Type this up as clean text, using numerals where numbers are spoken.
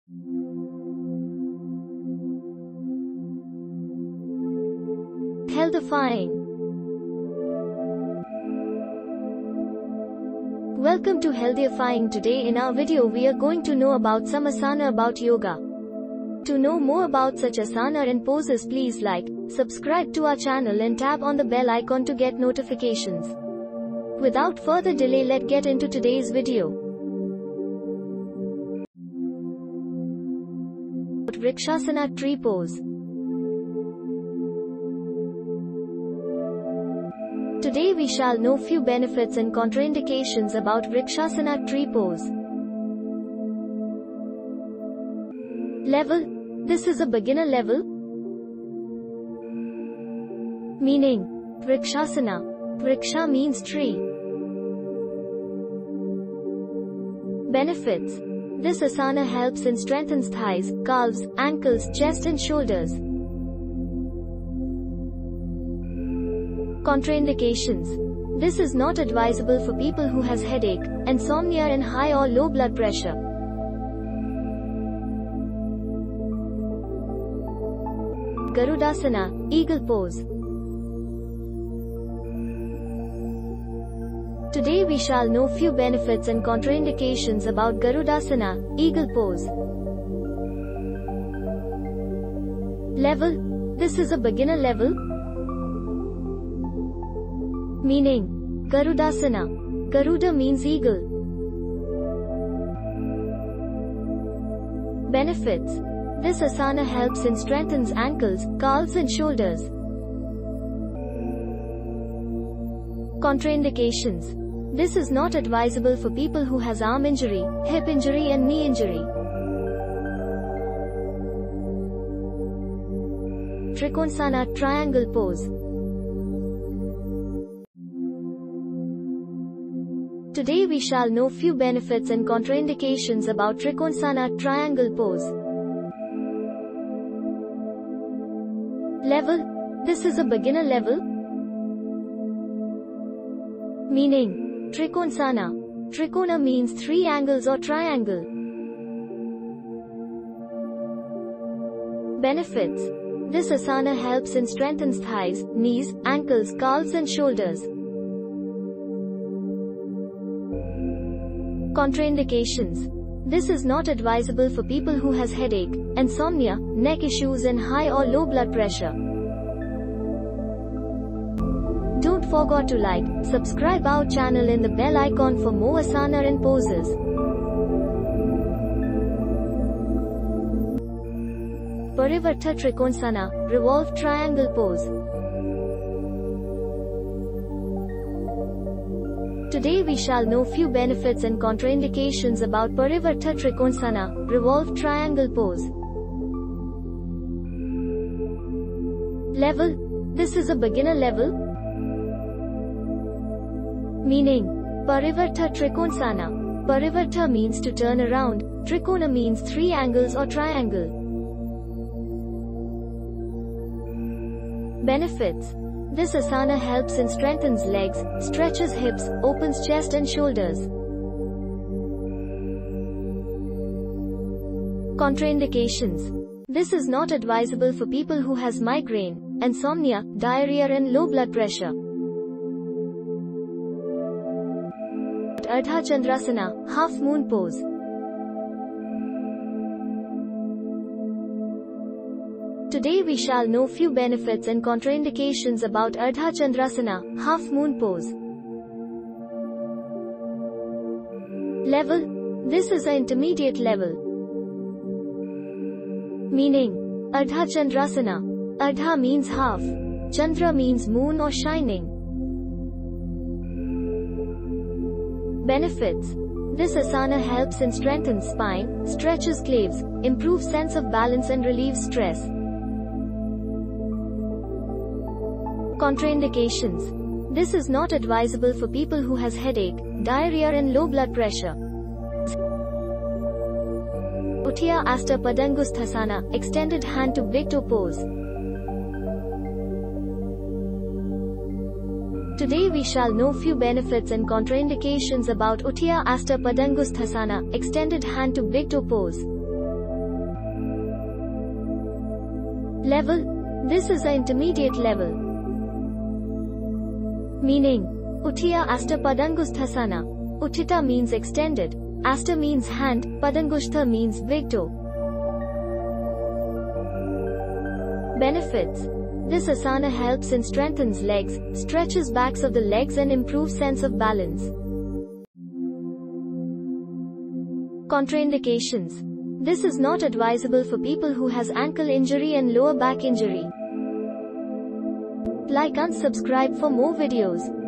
Healthifying. Welcome to Healthifying. Today in our video we are going to know about some asana about yoga. To know more about such asana and poses, please like, subscribe to our channel and tap on the bell icon to get notifications. Without further delay, let's get into today's video. Vrikshasana tree pose. Today we shall know few benefits and contraindications about Vrikshasana tree pose. Level. This is a beginner level. Meaning. Vrikshasana. Vriksha means tree. Benefits. This asana helps in strengthens thighs, calves, ankles, chest and shoulders. Contraindications. This is not advisable for people who has headache, insomnia and high or low blood pressure. Garudasana, eagle pose. Today we shall know few benefits and contraindications about Garudasana, eagle pose. Level. This is a beginner level. Meaning. Garudasana. Garuda means eagle. Benefits. This asana helps in strengthens ankles, calves and shoulders. Contraindications. This is not advisable for people who has arm injury, hip injury and knee injury. Trikonasana triangle pose. Today we shall know few benefits and contraindications about Trikonasana triangle pose. Level. This is a beginner level. Meaning. Trikonasana. Trikona means three angles or triangle. Benefits. This asana helps in strengthens thighs, knees, ankles, calves and shoulders. Contraindications. This is not advisable for people who has headache, insomnia, neck issues and high or low blood pressure. Don't forget to like, subscribe our channel and the bell icon for more asana and poses. Parivarta Trikonasana, revolve triangle pose. Today we shall know few benefits and contraindications about Parivarta Trikonasana, revolve triangle pose. Level. This is a beginner level. Meaning. Parivarta Trikonasana. Parivarta means to turn around, Trikona means three angles or triangle. Benefits. This asana helps in strengthens legs, stretches hips, opens chest and shoulders. Contraindications. This is not advisable for people who has migraine, insomnia, diarrhea and low blood pressure. Ardha Chandrasana, half moon pose. Today we shall know few benefits and contraindications about Ardha Chandrasana, half moon pose. Level. This is an intermediate level. Meaning. Ardha Chandrasana. Ardha means half. Chandra means moon or shining. Benefits. This asana helps in strengthens spine, stretches claves, improves sense of balance and relieves stress. Contraindications. This is not advisable for people who has headache, diarrhea and low blood pressure. Utthaya Asta Padangusthasana, extended hand to big toe pose. Today we shall know few benefits and contraindications about Utthaya Asta Padangusthasana, extended hand to big toe pose. Level. This is an intermediate level. Meaning. Utthaya Asta Padangusthasana. Utthita means extended. Asta means hand, Padangushtha means big toe. Benefits. This asana helps and strengthens legs, stretches backs of the legs and improves sense of balance. Contraindications. This is not advisable for people who has ankle injury and lower back injury. Like and subscribe for more videos.